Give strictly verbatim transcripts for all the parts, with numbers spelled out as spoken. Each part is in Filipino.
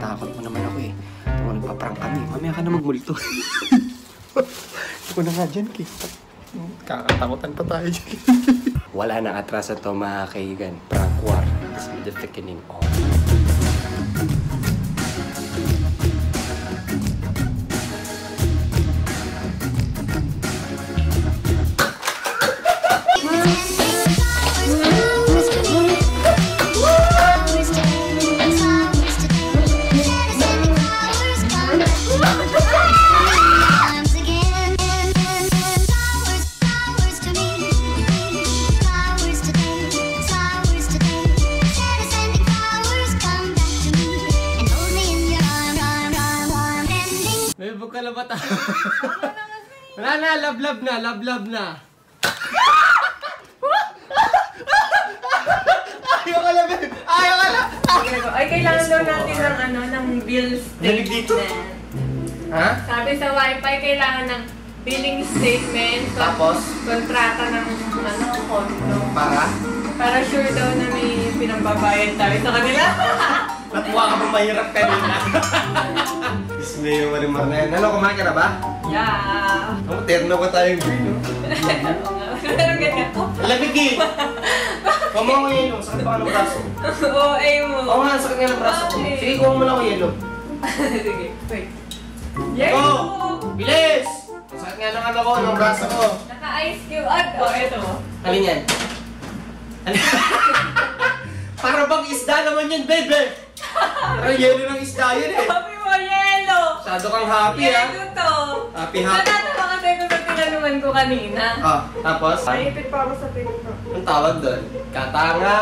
tinatakot mo naman ako eh. Kung nagpa-prank kami, mamaya ka na magmulto. Hindi ko na nga dyan, Kate. Kakatakutan pa tayo dyan. Wala nang atraso to mga kaigan. Prank war is the thickening on. Bukka na ba tayo? Wala na, love-love na, love-love na. Ayaw ka lang, babe! Ayaw ka lang! Ay, kailangan daw natin ng ano, ng bill statement. Ha? Sabi sa wifi, kailangan ng billing statement. Tapos? Kontrata ng ano, kondo. Para? Para sure daw na may pinambabayad tayo sa kanila. Natuwa ka bang mahirap kanina? Ismay yung marimar na yan. Ano, kumain ka na ba? Yeah. Ang terno ba tayong vino? Pero ganyan ko. Lamig eh! Kumain mo yelo. Sakit ba ka ng braso? Oo, ay mo. Oo nga, sakit nga ng braso ko. Sige, kumain mo lang ako yelo. Sige, wait. Yes! Go! Bilis! Sakit nga ng ano ko, ng braso ko. Naka-ice cube. Oh, eto mo. Alin yan? Para bang isda naman yan, baby! Parang yelo ng isda yun eh. Happy mo, yelo! Masyado kang happy ha? Yelo to. Happy happy. Natatawa kasi ko sa tinanungan ko kanina. Ah, tapos? Naipit pa ako sa TikTok. Anong tawag doon? Katanga!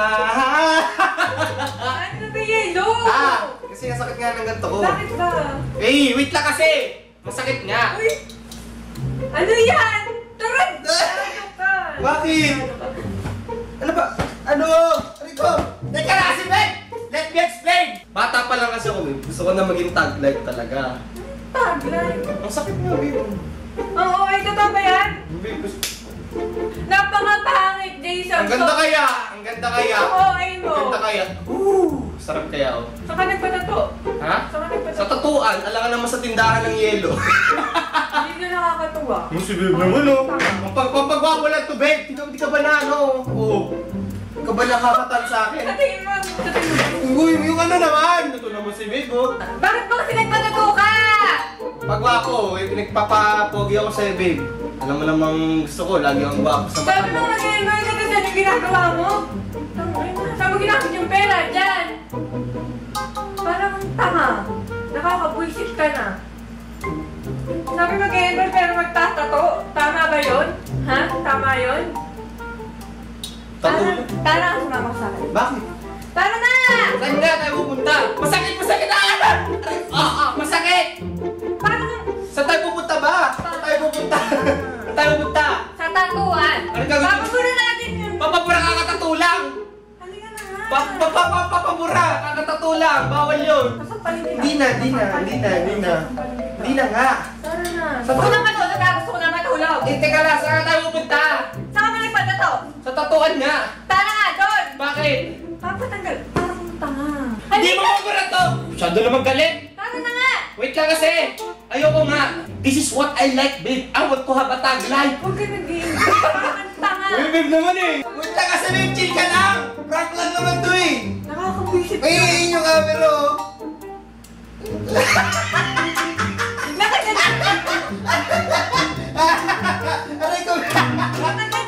Ano to, yelo? Ah! Kasi nasakit nga ng ganito ko. Bakit ba? Eh, wait lang kasi! Masakit nga! Uy! Ano yan? Tarad! Ano ka? Bakit? Ano ba? Ano? Rico! Teka na kasi, babe! Let me explain! Bata pa lang kasi ako, babe. Gusto ko na maging tag life talaga. Tagline? Ang sakit nga, babe. Oo, ay totoo ba yan? Babe, gusto... Napakapangit, Jason. Ang ganda kaya! Ang ganda kaya! Oo, ay mo. Ang ganda kaya! Woo! Sarap kaya, oh. Saan ka nagpatato? Ha? Saan ka nagpatato? Sa tatuan, alangan naman sa tindahan ng yelo. Hindi na nakakatuwa. Yung si babe naman, oh. Ang pagpapagwawalan to, babe. Hindi ka ba na, ano? Oo. Hindi ka ba nakakatan sa akin? Sa tingin mo, sa tingin mo. Uy, yung ano naman! Ito naman si babe, oh. Bakit ba kasi nagpatato ka? Pagwapo, eh, pinagpapapogi ako sa'yo, babe. Alam mo namang gusto ko, lagi akong gwapo sa mata Sabi mo mo. mag-enjoy ka kasi ano ginagawa mo? Saan mo ginamit yung pera? Diyan! Parang tanga. Nakakabwisit ka na. Sabi mag-enjoy pero magtatato. Tama ba yun? Ha? Tama yun? Tato? Tara, tara ka sumama sa akin. Bakit? Tara na! Saan nga tayo pupunta? Masakit, masakit! Ah! Ah, ah, masakit! Paano? Saan tayo pupunta ba? Saan tayo pupunta? Saan tayo pupunta? Sa tatuan. Ano gagawin? Papagura natin yun. Papabura kakatatulang! Halika na nga. Papapapapabura! Kakatatulang! Bawal yun! Sasampalin kita. Hindi na, hindi na, hindi na, hindi na. Hindi na nga. Tara na. Sa- Gusto ko na matulog ha? Gusto ko na matulog. Eh, teka lang, saan tayo pupunta? Saan ka ba nagpatato? Sa tatuan nga! Tara nga doon! Bakit? Papatanggal. Parang tanga. Hindi mo mabura to! Masyado naman galit! Tara na nga! Wait lang kasi! Ayoko nga! This is what I like, babe! I want to have a tag life! Huwag ka nag-game. Parang tanga. Uy, babe naman eh! Wait lang kasi, babe! Chill ka lang! Prank lang naman to eh! Nakakabwisit Ay, ayun yung camera oh! Nakaganda. Aray ko! Nakaganda.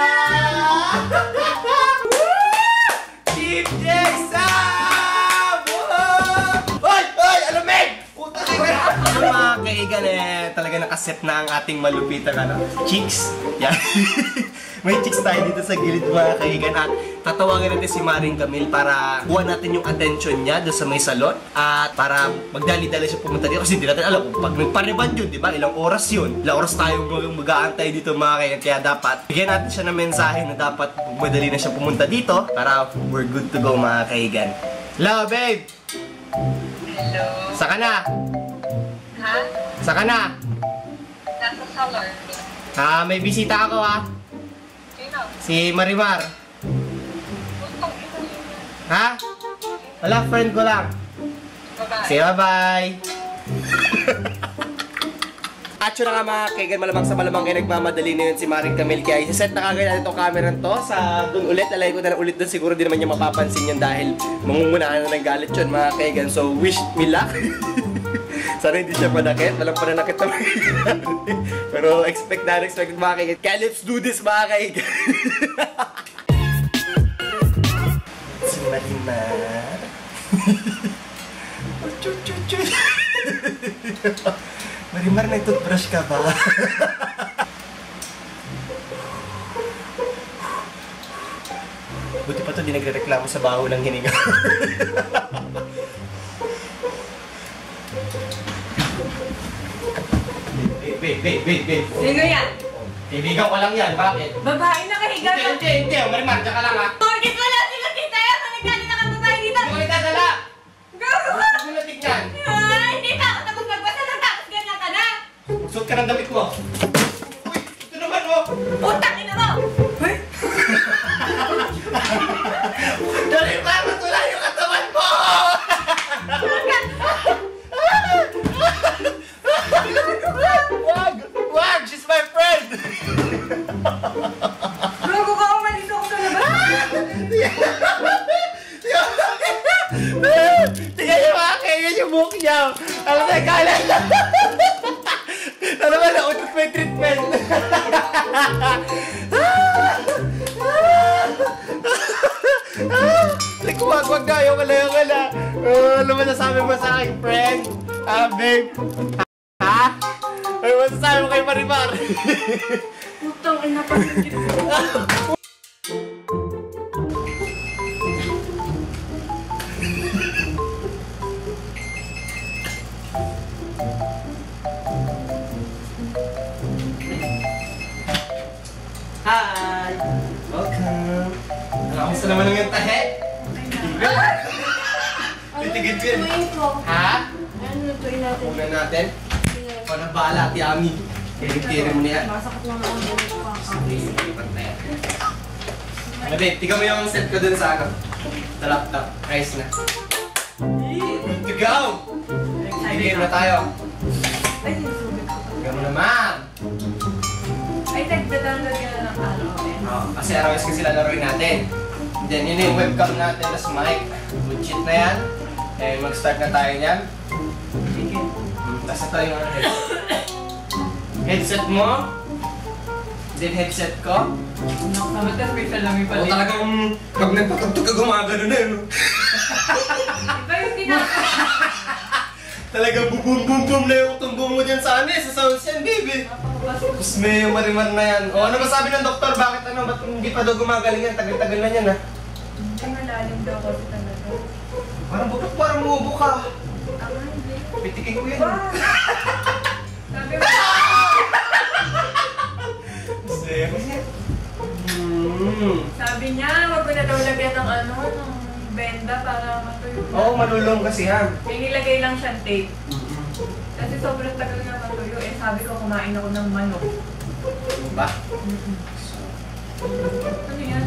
Chief Jackson! Oy! Oy! Ano, Meg? Puta ka na! Ano mga kaigan eh, talaga nakaset na ang ating malupitan ano? Chicks! Yan! May chicks tayo dito sa gilid mga kaigan at tatawagin natin si Maring Camille para kuha natin yung attention niya doon sa may salon at para magdali-dali siya pumunta dito kasi hindi natin alam kung pag nagpariban yun, di ba? Ilang oras yun? Ilang oras tayo mag-aantay dito mga kaigan kaya dapat bigyan natin siya ng mensahe na dapat madali na siya pumunta dito para we're good to go mga kaigan. Hello, babe! Hello? Saka na? Ha? Saka na? Nasa salon. Ah, may bisita ako ah. Sino? Si Marimar. Gustong ito yun. Ha? Wala, friend ko lang. Bye-bye. Say bye-bye! At yun na nga mga kaigan, malamang sa malamang ay nagmamadali na yun si Maring Camille. Kaya isa-set na kagad natin itong camera to sa dun ulit. Alay ko na lang ulit dun. Siguro di naman niya mapapansin yan dahil mangungunaan na ng galit yun mga kaigan. So wish me luck. Sana hindi siya panakit. Walang pananakit naman. Pero expect na expect mga kaigan. Kaya let's do this mga kaigan. Si Marimar. Chut chut chut. Marimar, may toothbrush ka ba? Buti pa to, di nagre-reklamo sa baho ng hininga. Wait, wait, wait, wait, wait. Sino yan? Kaibigan ko lang yan, bakit? Babae na kahiga Hindi, na. hindi, hindi. Marimar, tsaka lang ha. Bakit wala sila kita yan? Nagkali na kang babae dito. Hindi ko itadala. Gago! Huwag mo natignan. Ay, hindi pa ako tapos magbasa ng tapos ganyan ka na. Suot ka ng damit mo. Uy, ito naman oh. Putang ina mo! Hoy! Marimar, matula yung katawan mo! Wag! Wag! She's my friend! Gago ka, umalis ako sa labas. Tingnan niyo mga kaya yung buhok niya. Alam na, kala na. Alam mo, nautot mo yung treatment. Like, wag, wag na. Yung wala, yung wala. Ano masasabi mo sa aking friend? Ah, babe? Ha? Ano masasabi mo kay Marimar? Putang ina pa. Hi! Welcome! Kamusta naman lang yung tahe? Titigil ko yan. Ha? Ano lutuin natin? Una natin. Wala bala at yummy. Tiring-tiring mo na yan. Masakit lang ang bulit ko. Ano babe, tingnan mo yung set ko dun sa ano. Sa laptop. Ayos na. Good to go! Tigil na tayo. Ay, sinusubit ko. Tignan mo naman. Ay, nagdadanggal ka na ng ano. Oh, kasi arawes kasi lalaroin natin. Then yun yung webcam natin, tas mic. Good shit na yan. Eh, mag-start na tayo niyan. Sige. Tapos ito yung ano, headset mo. Then headset ko. Nakasama ka special lang yung O palit. talagang pag nagpatugtog ka gumagano na yun. Iba yung ginagawa. Talagang bubum bum bum na yung tumbong mo dyan sa ano eh, sa sounds yan, baby. Tapos may yung marimar na yan. O ano masabi ng doktor? Bakit ano? Ba't hindi pa daw gumagaling yan? Tagal-tagal na yan ah. Hindi malalim daw kasi talaga. Parang bukot, parang mubo ka. Tama, hindi. Pitikin ko yan. Wow! Sabi mo, Kasi, kasi... Hmm. sabi niya, wag ko na daw lagyan ng ano, ng benda para matuyo. Oo, oh, malulong kasi yan. May nilagay lang siyang tape. Kasi sobrang tagal na matuyo. Eh, sabi ko kumain ako ng manok. Ba? Mm-mm. Ano yan?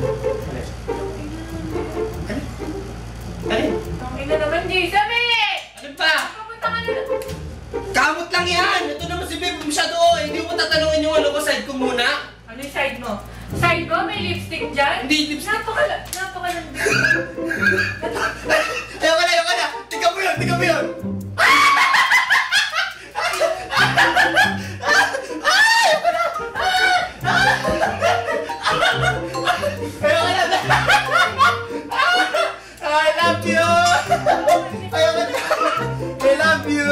Alin? Ang ina naman, Jason eh! Ano pa? Kapunta ka na. Kamot lang yan! Ito naman si Babe masyado oh. Hindi mo tatanungin yung ano ko, side ko muna. Ano yung side mo? Side mo? May lipstick dyan? Hindi, lipstick. Napaka, napakalandi. Ayaw ka na, ayaw ka na! Tingnan mo yun, tingnan mo yun! Ayaw ka na! I love you! Ayaw ka na! I love you!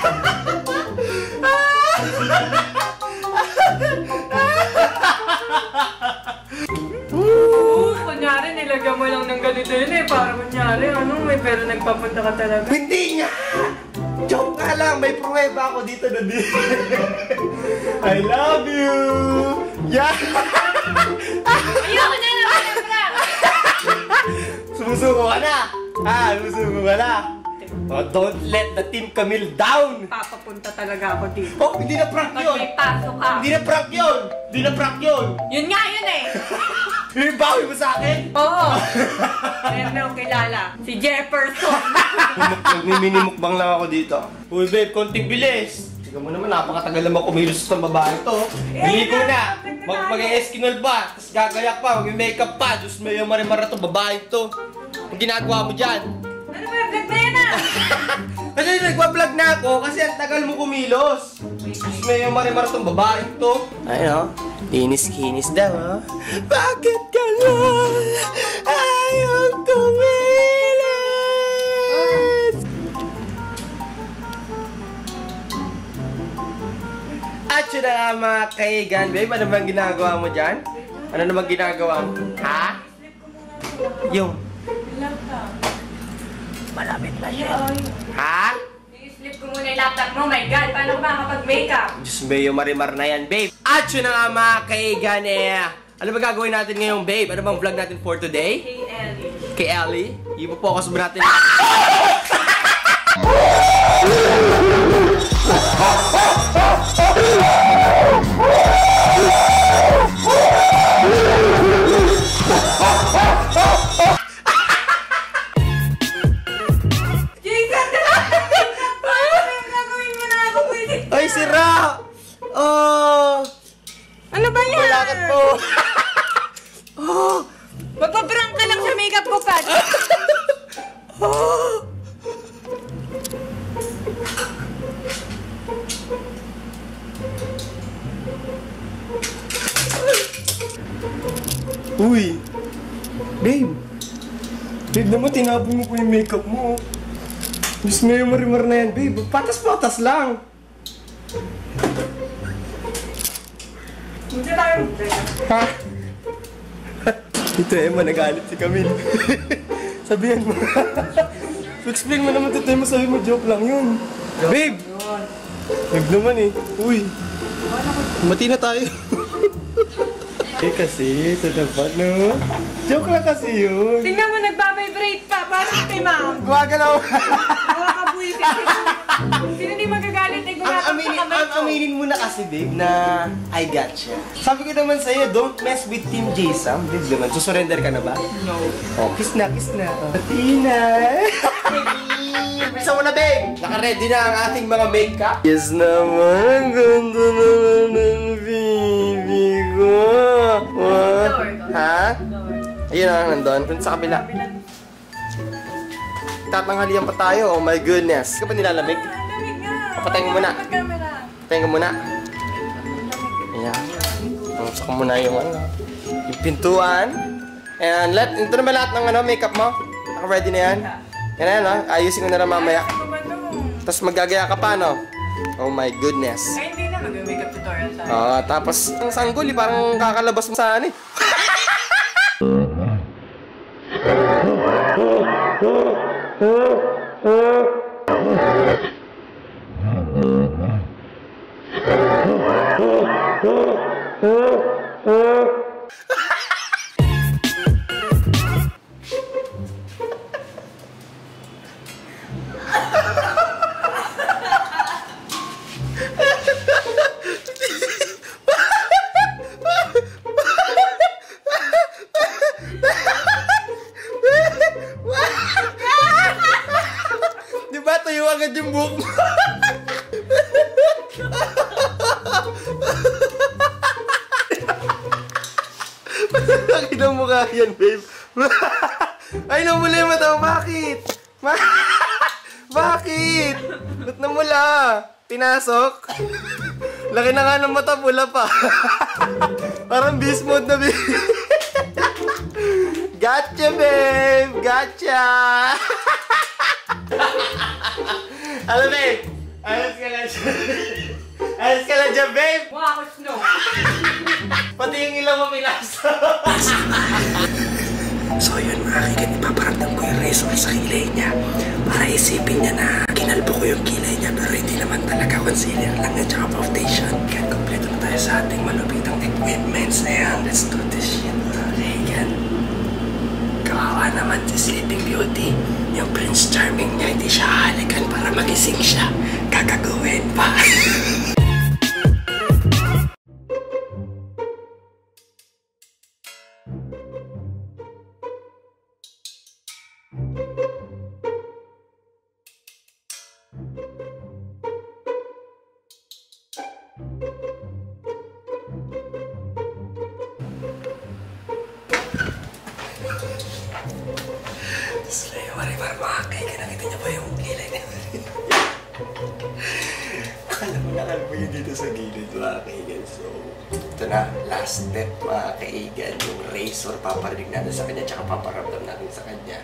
Oo, kunyari nilagyan mo lang ng ganito yun eh. Para kunyari, ano, may pero nagpapunta ka talaga. Hindi nga! Joke nga lang, may pruweba ako dito na din. I love you! Yeah! Ayoko na naman na prank! Sumusuko ka na! Ah, sumusuko ka na! Oh, don't let the Team Camille down! Papapunta talaga ako dito. Oh, hindi na prank Pag yun! may pasok ka. Hindi na prank yun! Hindi na prank yun! Yun nga yun eh! Yung bawi mo sa akin? Oo. Meron na akong kilala. Si Jefferson. Nagmimini-mukbang lang ako dito. Uy babe, konting bilis. Tignan mo naman, napakatagal naman kumilos sa babae to. Bili ko na. Mag Mag-eskinol pa, tapos gagayak pa, mag-makeup pa. Diyos may yung marimara to, babae to. Ang ginagawa mo dyan? Ano ba yung vlog na yan ah? Kasi nagwa-vlog na ako kasi ang tagal mo kumilos. Diyos may yung marimara tong babae to. Ayun o, linis-kinis daw o. Bakit ka lang ayaw kumilos? At yun na nga mga kaigan. Babe, ano bang ginagawa mo dyan? Ano naman ginagawa mo? Ha? Yung? Malapit na siya. Ha? I-slip ko muna yung laptop mo. My God, paano ko makakapag-makeup? Diyos mayo, marimar na yan, babe. At yun na nga mga kaigan eh. Ano ba gagawin natin ngayon, babe? Ano bang vlog natin for today? Kay Ellie. Kay Ellie? Ipo-focus ba natin? Ay, sira! Oh! Ano ba yan? Malakad po! Oh! Magpa-prank ka lang sa makeup ko, Pat. Oh! Uy! Babe! Babe naman, tinapon mo po yung makeup mo. Diyos mo yung marimar na yan, babe. Patas-patas lang. Hindi tayo mag-prank. Ha? Ito, Emma, nagalit si Camille. Sabihan mo. Explain mo naman ito, Emma. Sabi mo, joke lang yun. Babe! Babe naman eh. Uy! Mati na tayo. Eh kasi, ito dapat, no? Joke lang kasi yun. Tingnan mo, nagbabibrate pa. Parang kay ma'am. Gumagalaw. Nakakabuisit. Sino di magagalit ay Ang gumagalaw aminin, sa kamay ang ko? aminin mo na kasi, babe, na I gotcha. Sabi ko naman sa'yo, don't mess with Team J-Sam. Babe naman, susurrender ka na ba? No. Oh, kiss na, kiss na. Tina! Bisa mo na, babe! Naka-ready na ang ating mga makeup. Yes naman, ang ganda naman ng baby ko. What? Ha? Ayun na, nandun. Dun sa kabila. Tatanghalian pa tayo, oh my goodness. Ka ba nilalamig? Lamig nga. Patayin mo muna. Camera. Patayin ka muna. Ayan. Pumusok ko muna yung ano. Yung pintuan. And let, ito naman lahat ng ano, makeup mo. Naka-ready na yan. Yan na yan, oh. Ayusin ko na lang mamaya. Ano ba ito? Tapos magagaya ka pa, no? Oh my goodness. Ay, hindi na. Mag-makeup tutorial tayo. Ah, tapos ang sanggol, eh, parang kakalabas mo sa ano eh. Di ba tuyo agad yung buhok mo? Laki ng mukha yan, babe. Ay, namula yung mata mo. Bakit? Ma Bakit? Ba't namula? Pinasok? Laki na nga ng mata, pula pa. Parang beast mode na, babe. Gotcha, babe! Gotcha! Ano, babe? Ayos ka lang dyan. Ayos ka lang dyan, babe! Mukha ako snow. Pati yung ilaw mo pinasa. So yun mga kaigan, ipaparamdam ko yung razor sa kilay niya para isipin niya na kinalbo ko yung kilay niya pero hindi naman talaga, concealer lang at saka foundation. Kaya kompleto na tayo sa ating malupitang equipments na yan. Let's do this shit mga kaigan. Kawawa naman si Sleeping Beauty. Yung Prince Charming niya, hindi siya halikan para magising siya. Kakagawin pa. Slay, mari-mar makakay ka. Nakita niya ba yung kilay niya? Akala mo nakalbuyo dito sa gilid, mga kaigan. So, ito na, last step, mga kaigan. Yung razor, paparinig natin sa kanya, tsaka paparamdam natin sa kanya.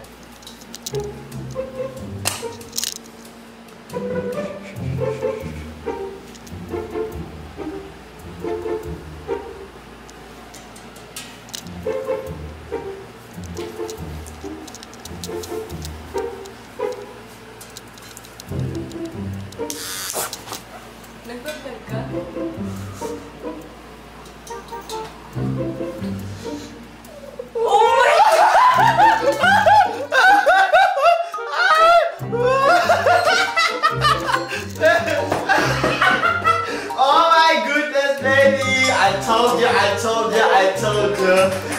Nagpagdag ka? Oh my Oh my goodness, baby! I told you, I told you, I told you.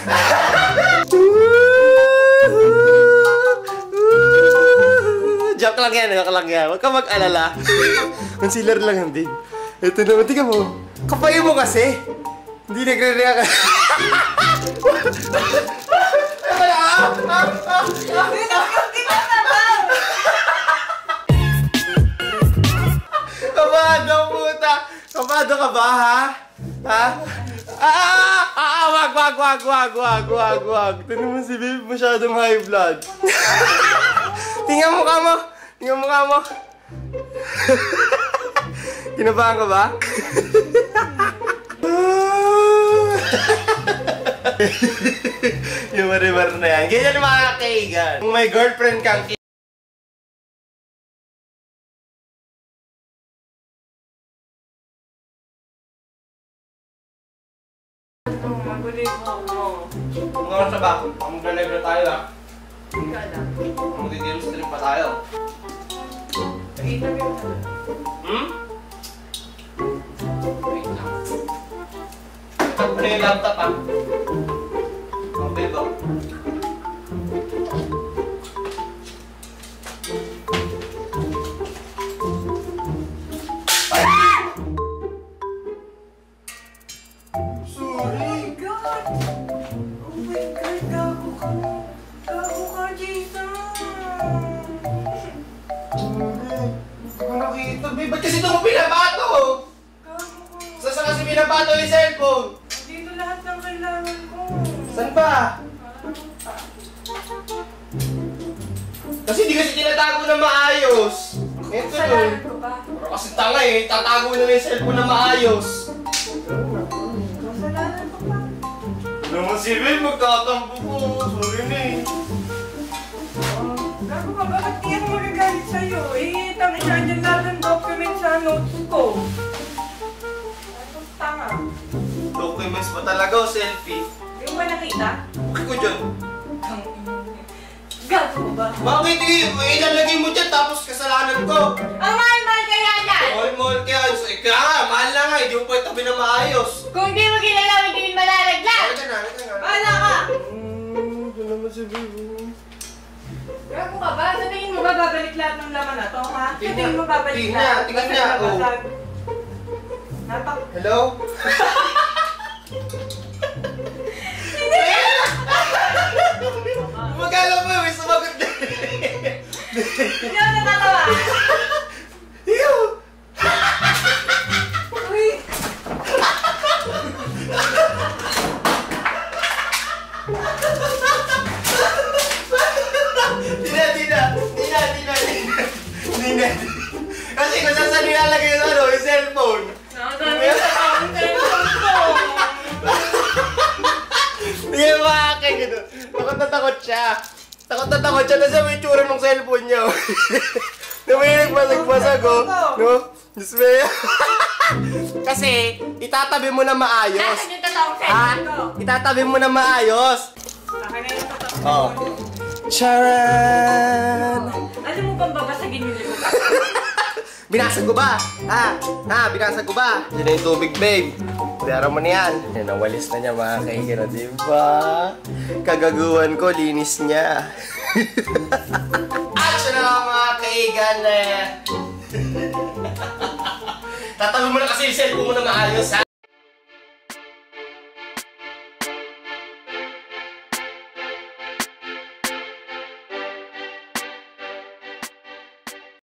Joke lang yan, joke lang yan. Huwag ka mag-alala. Concealer lang yan, babe. Ito naman, tingnan mo. Kapay mo kasi. Hindi nagre-react. Kabado, puta! Kabado ka ba, ha? Ha? Ah, ah, ah, ah, wag, wag, wag, wag, wag, wag, wag. Ito naman si babe, masyadong high blood. Tingnan mo ka mo. Tingnan mo ka mo. Kinabahan ka ba? Yung marimar na yan. Ganyan mga kaigan. Kung may girlfriend kang Magulit mo. Mga oras na ba? Mag-live na tayo, ha? Ika lang. Mag-game stream pa tayo. Interview na. Hmm? Wait lang. Ito pa na yung laptop, ha? Okay ba? Oh my God! Oh my God! Gago ka! Gago ka, Jason! Hindi ko nakita, babe. Ba't kasi ito mo pinabato? Gago ka! Saan sa kasi pinabato yung cellphone? Dito lahat ng kailangan ko. Saan ba? Kasi di kasi tinatago na maayos. Ito Kasalanan yun. ko ba? Pero kasi tanga eh, tatago na yung cellphone na maayos. Kasalanan ko ba? Naman si Will, magkatampo po. Sorry na eh. Gago ka, bakit di ako magagalit sa'yo? Eh, tangin na dyan lahat ng document sa notes ko. Ano tanga? Documents ba talaga o selfie? Di mo ba nakita? Bakit ko dyan? Gago ka ba? Bakit eh, ilalagay mo dyan tapos kasalanan ko? Ang mahal-mahal kaya yan! Mahal-mahal kaya, so, eh, kaya nga, mahal na nga, hindi mo pa itabi na maayos. Kung di mo ginalaw, hindi mo malalaglag! Halika na, halika na. Bahala ka! Hmm, ito naman si babe. Gago ka ba? Sa tingin mo ba babalik lahat ng laman na to, ha? Sa Tingnan, tingin mo babalik tingnan, lahat? tingnan Basta niya, oh. nabasag. Napak... Hello? Magkala mo, may sumagot na. Hindi ako natatawa! Iyo! Uy! Tina, Tina! Tina, Tina, Tina! Tina! Kasi kung saan saan nilalagay yung ano, yung cellphone. Nakakami sa taong telephone ko! Hindi mo makakay gano'n. Takot na takot siya. Takot na takot siya. Nasa may tsura ng cellphone niya. Na may nagbasag-basag, oh. No? Diyos mo yan. Kasi, itatabi mo na maayos. Nasaan yung totoong Ha? cellphone ko? Itatabi mo na maayos. Akin na yung totoong Oh. cellphone ko. Charan! Alam mo bang babasagin yung libro? Binasag ko ba? Ha? Ha? Binasag ko ba? Yan na yung tubig, babe. Dara mo na yan. Yan, nawalis na niya mga kahihiro, diba? Kagaguhan ko, linis niya. At siya na mga kaigan eh. Tatabi mo na kasi yung cellphone mo na maayos, ha?